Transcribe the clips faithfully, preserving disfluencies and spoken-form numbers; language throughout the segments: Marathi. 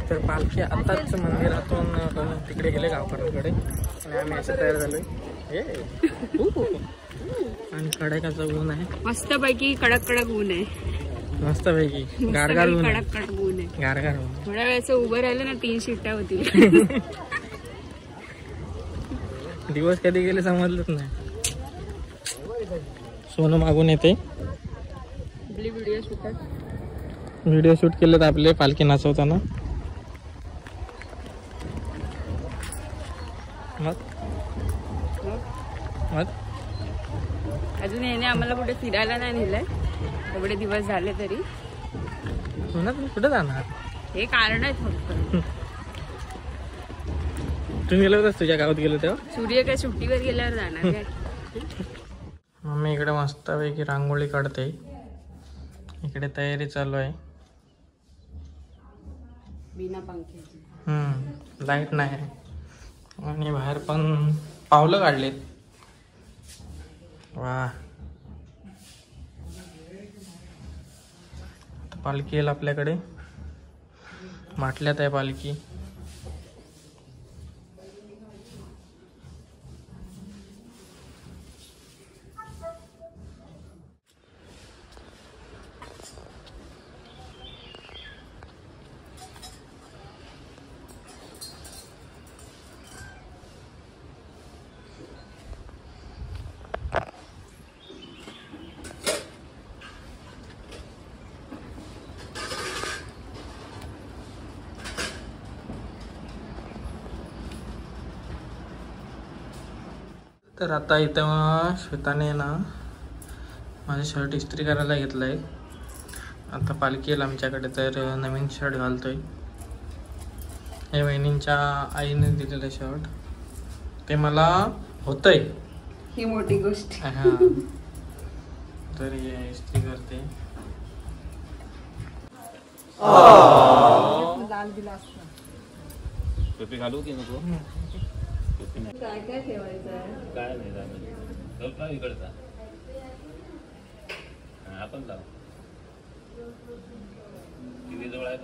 तर पालखी आताच मंदिरातून तिकडे गेले गावकऱ्यांकडे आणि आम्ही असं तयार झालोय. आणि कडाक्याचा ऊन आहे, मस्त पैकी कडक कडक ऊन आहे, मस्त पैकी गारगार ऊन, कडक कडक ऊन आहे. गारगार ऊन. थोड्या वेळेस उभं राहिलं ना तीन शिट्ट्या होतील. दिवस कधी गेले समजलंच नाही. सोनं मागून येते, व्हिडिओ शूट व्हिडिओ शूट केलेत आपले पालखी नाचवताना. मग मग अजून याने आम्हाला कुठे फिरायला नाही नेलंय, एवढे दिवस झाले तरी. सोना तुम्ही कुठे जाणार? हे कारण आहे फक्त. तुम्ही गेलो होतास तुझ्या गावात गेलो तेव्हा? सूर्य काय सुट्टीवर गेल्यावर जाणार काय? मम्मी इकडे मस्तपैकी रांगोळी काढते, इकडे तयारी चालू आहे. बिना पंख्याची. हम्म लाईट नाही आणि बाहेर पण पावलं काढलेत. वा, पालखी येईल आपल्याकडे, माटल्यात आहे पालखी. तर आता इथं श्वेताने ना माझं शर्ट इस्त्री करायला घेतलं आहे. आता पालखी येईल आमच्याकडे तर नवीन शर्ट घालतोय. हे बहिणींच्या आईने दिलेलं शर्ट, ते मला होतंय, ही मोठी गोष्ट. हा तर हे इस्त्री करते. लाल दिला असता. टोपी घालू की नको? काय काय ठेवायचं आहे? काय नाही जाणार इकडचा आपण लाव टीव्ही जवळ आहे.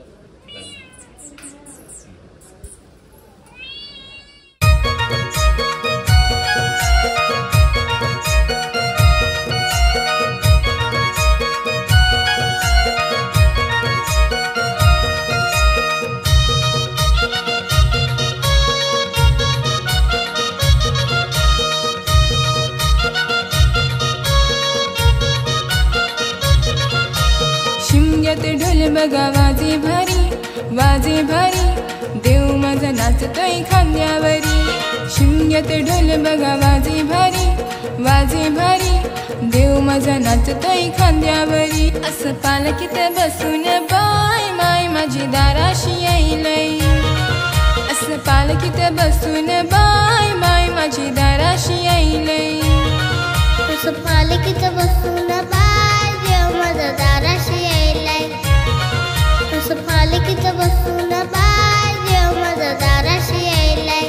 ढोल बघा वाजे भारी, वाजे भारी, देव माझा नाचतोय खांद्यावरी. शिमग्यात ढोल बघा वाजे भारी, वाजे भारी, देव माझा नाचतोय खांद्यावरी. असं पालखीत बसून बाय माय माझी दाराशी येईलय. असं पालखीत बसून बाय माय माझी दाराशी येईलय. असं पालखीत बसून बाय देव माझा दाराशी येईलय. असं पालखीत बसून बाय देव माझा दाराशी येईलय.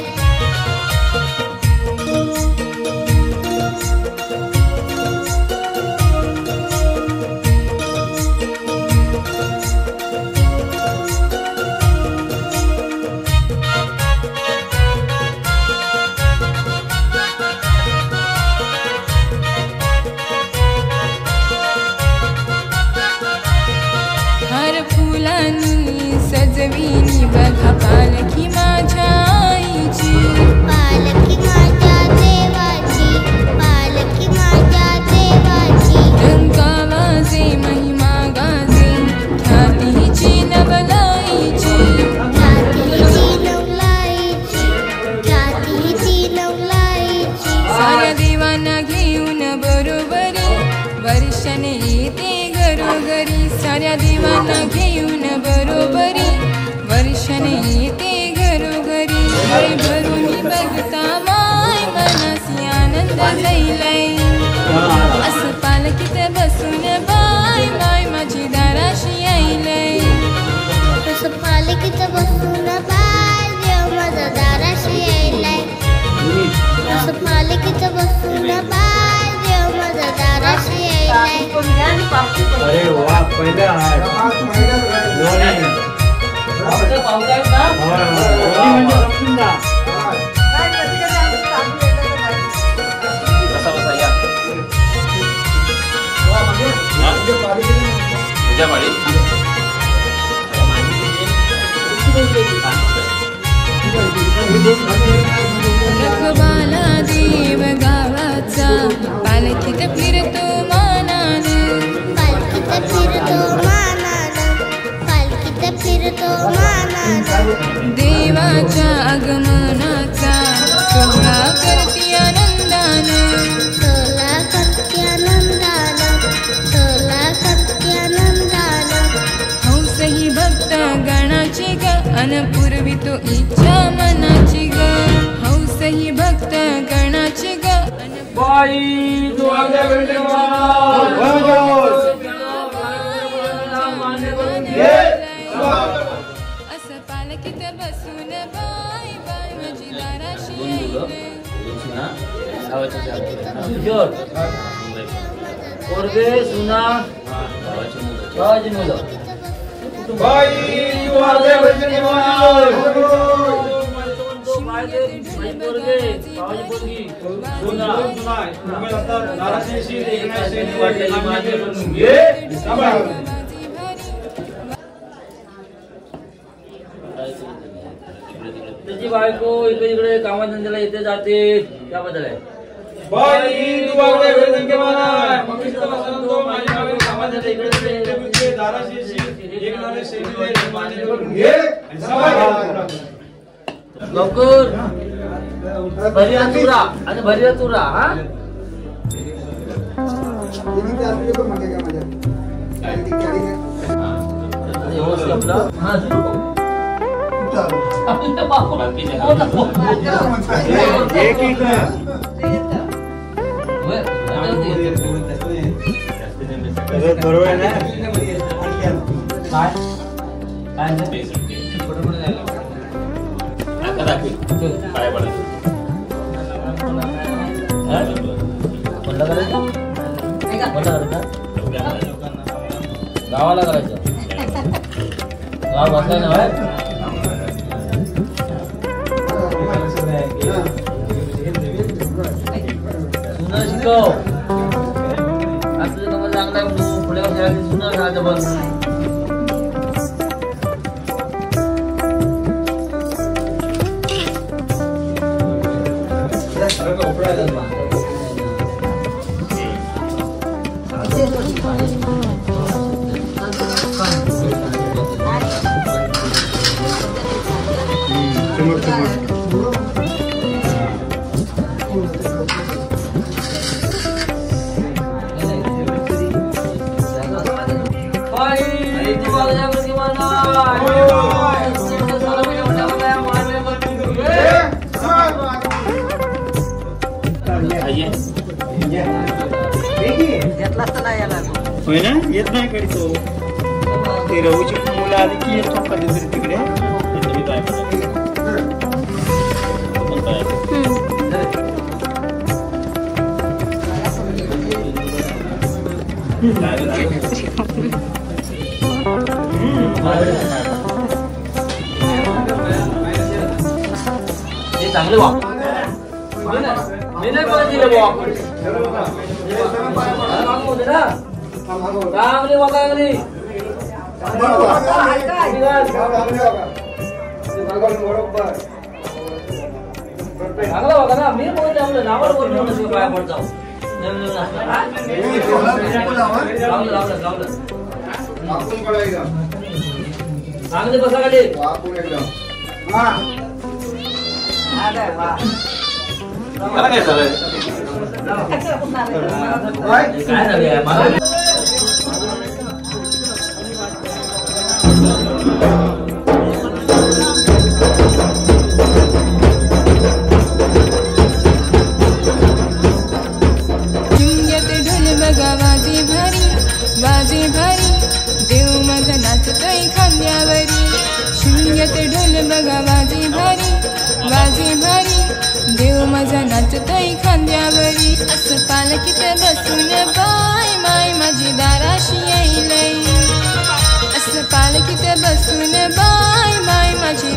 सजविनी बघा पालखी माझ्या आईची. पालखी माझ्या देवाची, पालखी माझ्या देवाची. रंगा वाजे महिमा गाजे, ख्यातीची नवलाईची. ख्यातीची नवलाईची, ख्यातीची नवलाईची. साऱ्या देवांना घेऊन बरोबरी, वर्षाने येते घरोघरी. साऱ्या देवांना घेऊन बरोबरी, वर्षाने येते घरोघरी. डोळे भरून बघता माय मनासी आनंद लैलय. असं पालखीत बसून बाय माय माझी दाराशी येईलय. असं पालखीत बसून बाय देव माझा दाराशी येईलय. असं पालखीत बसून बाय देव माझा दाराशी येईलय. अरे वा, पहिला बसा बसा या उद्या पाळी रखवाला देव गावाचा पालखीत फिरतो मानानं पालखीत फिरतो मानानं पालखीत फिरतो मानानं देवाच्या आगमनाचा सोहळा करती आनंदानं सोला करते आनंदानं सोला करते आनंदानं हौस ही भक्त गणाची ग अन पूर्वी तो इच्छा मनाची ग हौस ही भक्त गणाची ग अन असं पालखीत बसून बाय बाय माझी दाराशी येईले. त्याची बायको इकडे इकडे कामाधंद्याला येते जाते त्याबद्दल आहे. लवकर भरिया तुरा आणि भरिया तुरा हा गावाला करायचं गाव बसाय ना सुंदर शिकव असं तुम्हाला चांगला पुढे सुंदर राहायचं बस. होय ना येत नाही कधी तो ते रघुची मुलं आली की येतो कधीतरी तिकडे चांगले वा मी नाही परत दिले चांगली वा चांगली चांगला बघा ना मी बोलते आपलं नावावर बोलतो पाया पड जाऊ चांगले बसा गाडी काय झालंय काय झालं मला वाजे भारी वाजे भारी देव माझा नाचतोय खांद्यावरी शून्यात ढोल बघा वाजे भारी वाजे भारी देव माझा नाचतोय खांद्यावरी असं पालखीत बसून बाय माय माझी दाराशी येईलय पालखीत बसून बाय बाय माझी